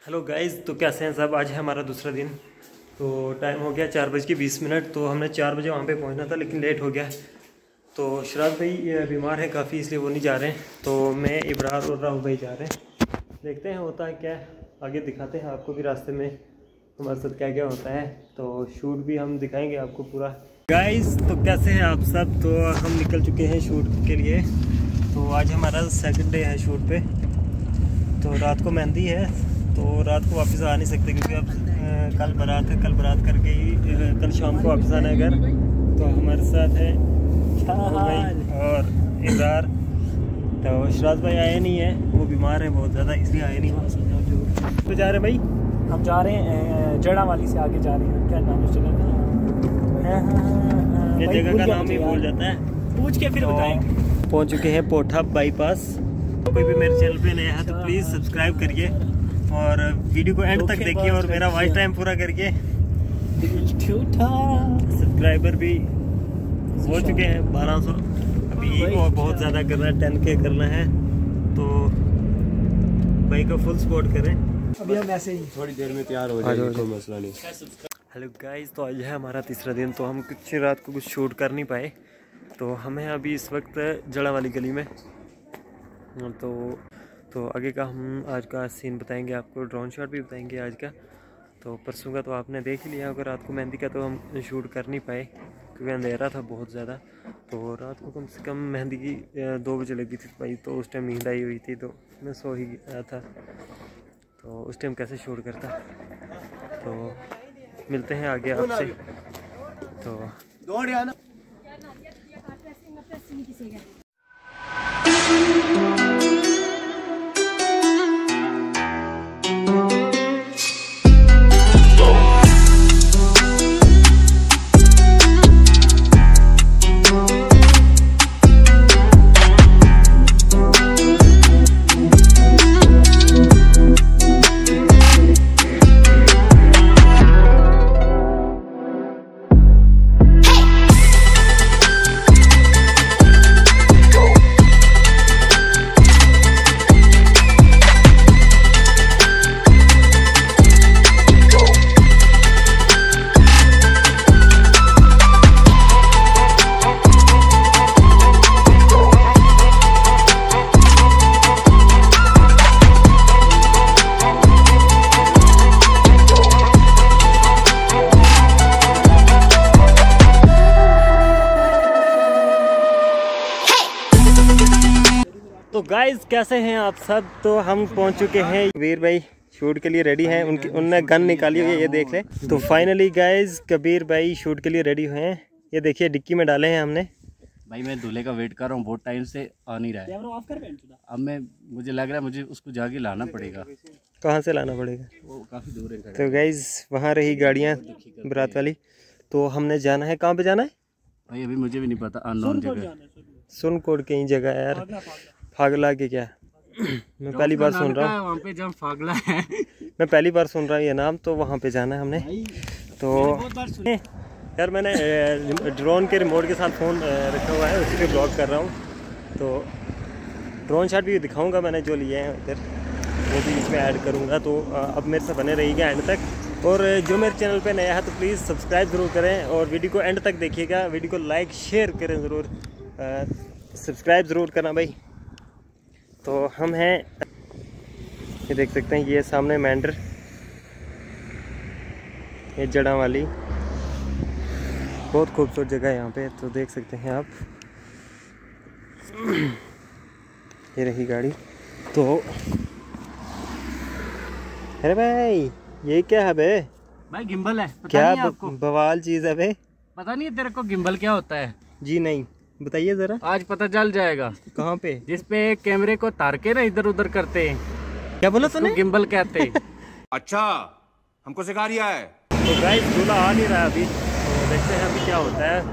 Hello guys, तो कैसे हैं सब। आज है हमारा दूसरा दिन। तो टाइम हो गया 4:20। तो हमने 4 बजे वहाँ पे पहुँचना था, लेकिन लेट हो गया। तो शराज भाई बीमार है काफ़ी, इसलिए वो नहीं जा रहे हैं। तो मैं, इब्रार और राहुल भाई जा रहे हैं। देखते हैं होता है क्या, आगे दिखाते हैं आपको भी रास्ते में हमारे साथ क्या क्या होता है। तो शूट भी हम दिखाएँगे आपको पूरा। गाइस, तो कैसे हैं आप सब। तो हम निकल चुके हैं शूट के लिए। तो आज हमारा सेकंड डे है शूट पे। तो रात को मेहंदी है, तो रात को वापस आ नहीं सकते क्योंकि अब कल बारात है। कल बारात करके ही कल शाम को वापस आना है घर। तो हमारे साथ है भाई और इब्रार। तो शराज भाई आए नहीं है, वो बीमार है बहुत ज़्यादा, इसलिए आए नहीं। तो जा रहे हैं भाई, हम जा रहे हैं जड़ा वाली से आगे जा रहे हैं। क्या नाम है जगह का? ये जगह का नाम ही भूल जाता है, पूछ के फिर बताएंगे। पहुँच चुके हैं पोठा बाईपास। कोई भी मेरे चैनल पे नया है तो प्लीज़ सब्सक्राइब करिए और वीडियो को एंड तक देखिए और मेरा वॉच टाइम पूरा करके। सब्सक्राइबर भी हो चुके हैं 1200 अभी, और बहुत ज़्यादा करना है, 10K करना है। तो भाई को फुल सपोर्ट करें। अभी हम ऐसे ही थोड़ी देर में तैयार हो जाएंगे, कोई मसला नहीं। हेलो गाइस, तो आज है हमारा तीसरा दिन। तो हम कुछ रात को कुछ शूट कर नहीं पाए। तो हमें अभी इस वक्त जड़ा वाली गली में। तो आगे का हम आज का सीन बताएंगे आपको, ड्रोन शॉट भी बताएंगे आज का। तो परसों का तो आपने देख ही लिया। अगर रात को मेहंदी का तो हम शूट कर नहीं पाए क्योंकि अंधेरा था बहुत ज़्यादा। तो रात को कम से कम मेहंदी की 2 बजे लगी थी भाई। तो उस टाइम नींद आई हुई थी, तो मैं सो ही गया था। तो उस टाइम कैसे शूट करता। तो मिलते हैं आगे आपसे। तो गाइस, कैसे हैं आप सब। तो हम पहुंच चुके हैं। कबीर भाई शूट के लिए रेडी हैं। उनने गन निकाली हुई है, ये देख ले। तो फाइनली गाइस कबीर भाई शूट के लिए रेडी हुए हैं। ये देखिए डिक्की में डाले हैं हमने। भाई मैं दूल्हे का वेट कर रहा हूँ, बहुत टाइम से आ नहीं रहा है। अब मुझे लग रहा है मुझे उसको जाके लाना पड़ेगा। कहाँ से लाना पड़ेगा? वो काफ़ी दूर है। तो गाइस वहाँ रही गाड़ियाँ बारात वाली। तो हमने जाना है, कहाँ पे जाना है भाई अभी मुझे भी नहीं पता। अननोन जगह, सुनकोट कहीं जगह है यार। फागला के क्या मैं पहली बार सुन रहा हूँ। वहाँ पे जहाँ फागला है मैं पहली बार सुन रहा हूँ ये नाम। तो वहाँ पे जाना है हमने। तो यार मैंने ड्रोन के रिमोट के साथ फ़ोन रखा हुआ है, उसी पे ब्लॉग कर रहा हूँ। तो ड्रोन शॉट भी दिखाऊंगा मैंने जो लिए हैं उधर, वो भी इसमें ऐड करूँगा। तो अब मेरे से बने रहिएगा एंड तक। और जो मेरे चैनल पे नया है तो प्लीज़ सब्सक्राइब ज़रूर करें और वीडियो को एंड तक देखिएगा। वीडियो को लाइक शेयर करें ज़रूर, सब्सक्राइब ज़रूर करना भाई। तो हम हैं, ये देख सकते हैं, ये सामने मैंडर, ये जड़ा वाली। बहुत खूबसूरत जगह है यहाँ पे, तो देख सकते हैं आप। ये रही गाड़ी। तो अरे भाई ये क्या है बे? भाई गिम्बल है। पता क्या नहीं आपको? बवाल चीज़ है बे? पता नहीं है तेरे को गिम्बल क्या होता है? जी नहीं, बताइए ज़रा। आज पता चल जाएगा। कहाँ पे? जिस पे कैमरे को तार के ना इधर उधर करते हैं, क्या बोला तूने? गिम्बल कहते हैं। अच्छा, हमको सिखा रिया है। तो गाइस दूल्हा आ नहीं रहा अभी, तो देखते हैं अभी क्या होता है।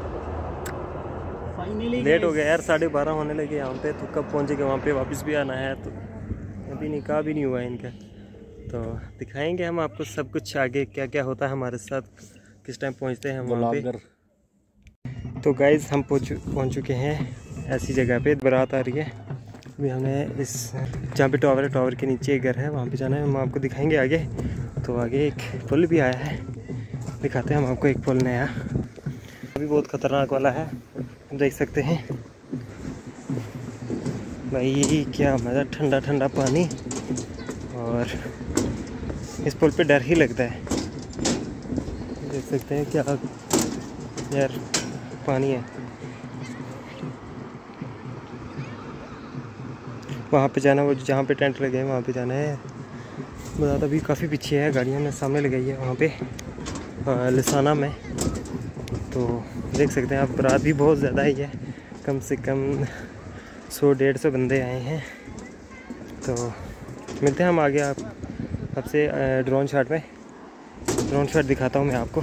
फाइनली लेट हो गया यार, 12:30 होने लगे यहाँ पे। तो कब पहुँचेंगे वहाँ पे, वापस भी आना है। तो अभी निकाह भी नहीं हुआ है इनका। तो दिखाएंगे हम आपको सब कुछ आगे क्या क्या होता है हमारे साथ, किस टाइम पहुँचते हैं हम वहाँ पे। तो गाइज़ हम पहुँच चुके हैं ऐसी जगह पे। बारात आ रही है अभी हमें इस जहाँ पे टावर है, टावर के नीचे एक घर है, वहाँ पे जाना है। हम आपको दिखाएंगे आगे। तो आगे एक पुल भी आया है, दिखाते हैं हम आपको एक पुल नया। अभी बहुत ख़तरनाक वाला है, देख सकते हैं भाई, क्या मज़ा, ठंडा ठंडा पानी। और इस पुल पे डर ही लगता है, देख सकते हैं क्या यार पानी है। वहाँ पे जाना, वो जहाँ पे टेंट लगे हैं वहाँ पे जाना है। बारात अभी काफ़ी पीछे है, गाड़ियाँ हमने सामने लगाई है वहाँ पे लिसाना में। तो देख सकते हैं आप, बारात भी बहुत ज़्यादा ही है, कम से कम 100-150 बंदे आए हैं। तो मिलते हैं हम आगे आपसे ड्रोन शॉट में। ड्रोन शॉट दिखाता हूँ मैं आपको,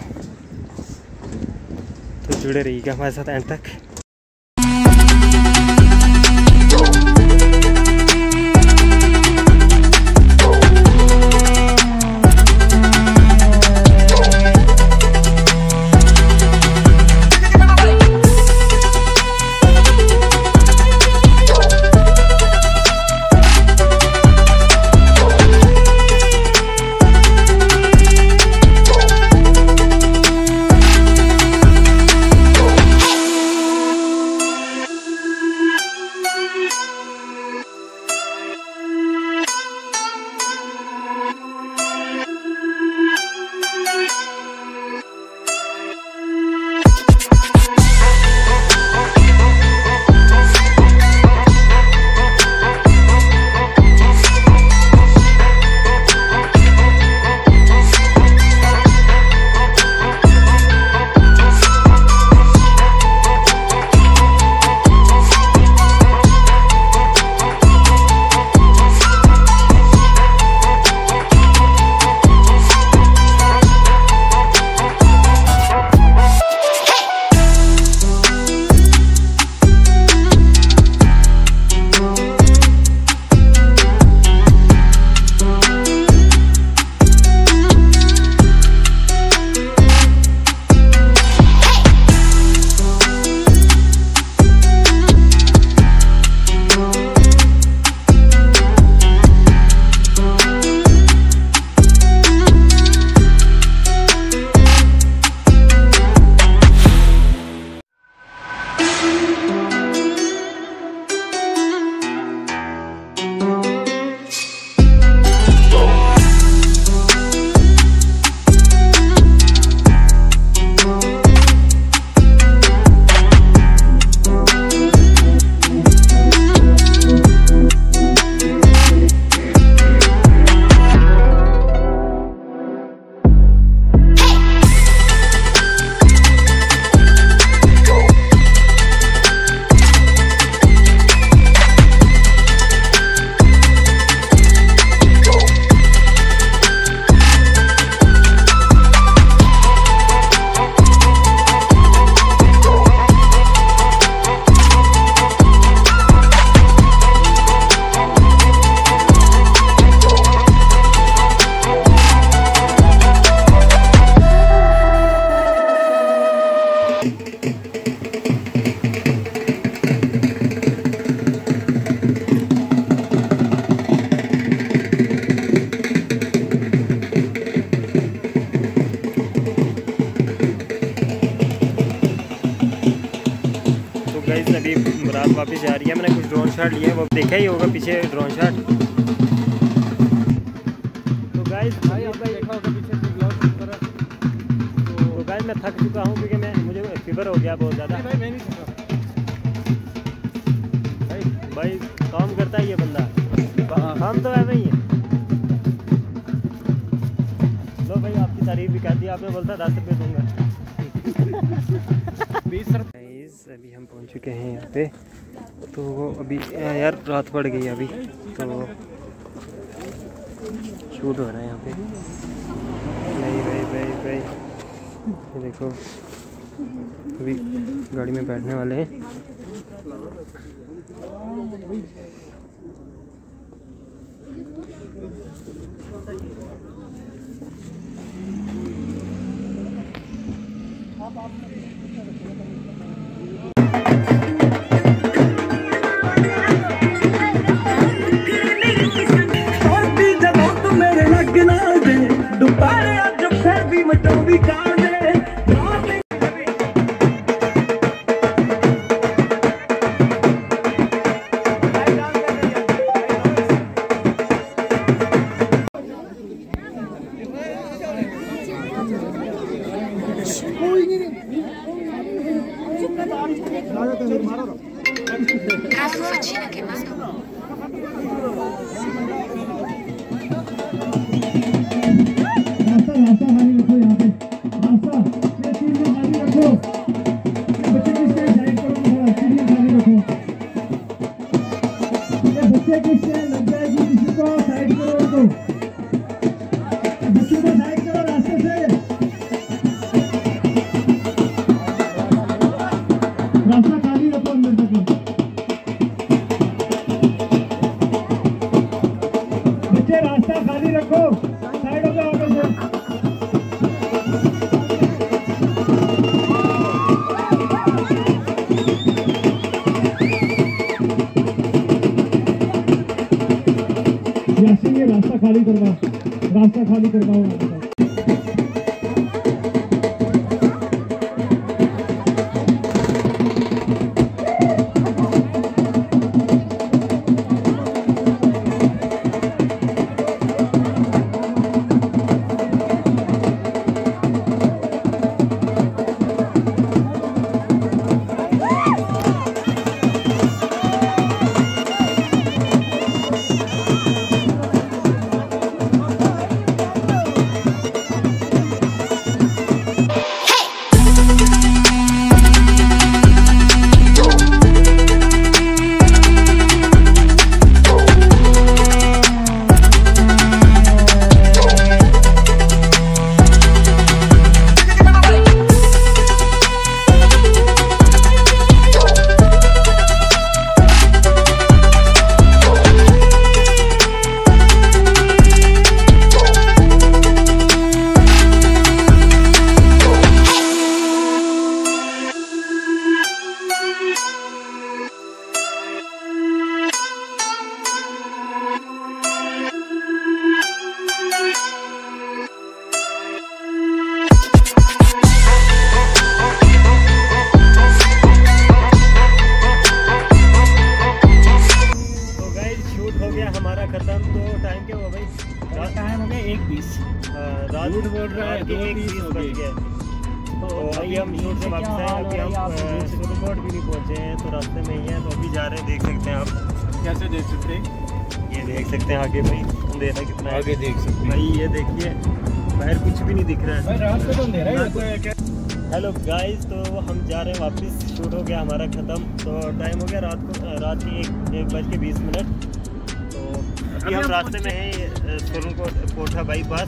तो जुड़े रहिएगा हमारे साथ एंड तक। अभी रात वापस जा रही है। मैंने कुछ ड्रोन शॉट लिए, वो देखा ही होगा पीछे ड्रोन शॉट। तो गाइस भाई आपका देखा होगा पीछे से ब्लॉग की तरफ। तो गाइस मैं थक चुका हूँ क्योंकि मुझे फीवर हो गया बहुत ज़्यादा। भाई मैं नहीं थका भाई काम करता है ये बंदा, काम तो ऐसा ही है। लो भाई आपकी तारीफ भी कर दी आपने, बोलता 10 रुपये दूंगा। 20 रुपये। अभी हम पहुंच चुके हैं यहाँ पे। तो अभी यार रात पड़ गई अभी, तो शूट हो रहा है यहाँ पे। भाई ये देखो अभी गाड़ी में बैठने वाले हैं। रास्ता खाली रखो, साइड हो जाओ आगे से। यासीन ये रास्ता खाली करवाओ, रास्ता खाली करवाओ। हमारा खत्म। तो टाइम क्या हुआ भाई? टाइम हो गया 1:20। रात बोल रहा है 2:30 बज गए। तो अभी हम शूट से वापस आए। अभी हम सुरकोट भी नहीं पहुँचे हैं, तो रास्ते में ही हैं। तो अभी जा रहे हैं, देख सकते हैं आप। कैसे देख सकते हैं? ये देख सकते हैं आगे भाई अंधेरा कितना है। आगे देख सकते हैं भाई, ये देखिए बाहर कुछ भी नहीं दिख रहा है। रात में तो अंधेरा ही होता है। हेलो गाइस, तो हम जा रहे हैं वापस। शूट हो गया हमारा ख़त्म। तो टाइम हो गया रात के 1:20। तो अभी हम रास्ते में हैं सुरनकोट कोठा बाईपास।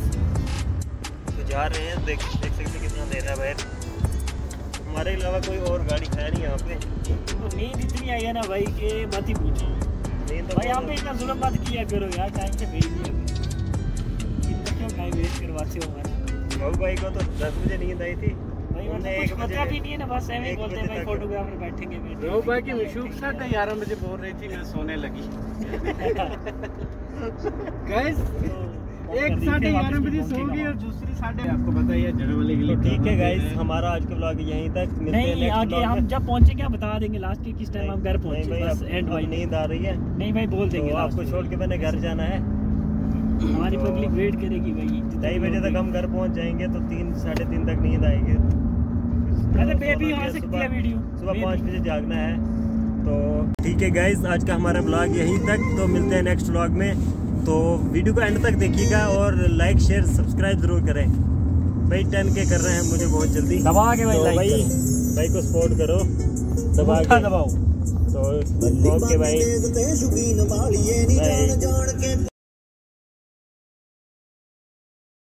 तो जा रहे हैं, देख सकते कितना अंधेरा है बाहर। हमारे अलावा कोई और गाड़ी है नहीं यहाँ पे। तो नींद इतनी आई है ना भाई कि मत ही पूछो। नींद तो भाई यहाँ पे इतना जुल्म मत किया करो यार, टाइम से भेज दिया इतना क्यों टाइम वेस्ट करवाते हो हमारा। बाबू भाई को तो 10 बजे नींद आई थी। भाई मतलब कुछ पता भी नहीं है ना, बस ऐसे ही बोलते हैं भाई फोटोग्राफर बैठेंगे। रोहू भाई की मशूक 11:30 बजे बोल रही थी, मैं सोने लगी। गाइस एक 11:30 बजे सो गई और दूसरी 8:30 आपको बताइए जगह वाले के लिए। ठीक है गाइस, हमारा आज का व्लॉग यहीं तक। मिलते हैं नहीं नेक्स्ट आगे व्लॉग हम में। जब पहुंचेंगे हम बता देंगे लास्ट के किस टाइम हम घर पहुंचे। बस एंड भाई नींद आ रही है। नहीं भाई बोल देंगे तो आपको छोड़ के मैंने घर जाना है। हमारी पब्लिक वेट करेगी भाई। 2:30 बजे तक हम घर पहुंच जाएंगे, तो 3 साढ़े 3 तक नींद आएगी। अरे बेबी आ सकती है वीडियो। सुबह 5 बजे जागना है। तो ठीक है गाइस, आज का हमारा ब्लॉग यहीं तक। तो मिलते हैं नेक्स्ट व्लॉग में। तो वीडियो को एंड तक देखिएगा और लाइक शेयर सब्सक्राइब जरूर करें भाई। 10K कर रहे हैं मुझे बहुत जल्दी। दबा के भाई, तो लाइक भाई को सपोर्ट करो, दबा के दबाओ। तो ओके भाई।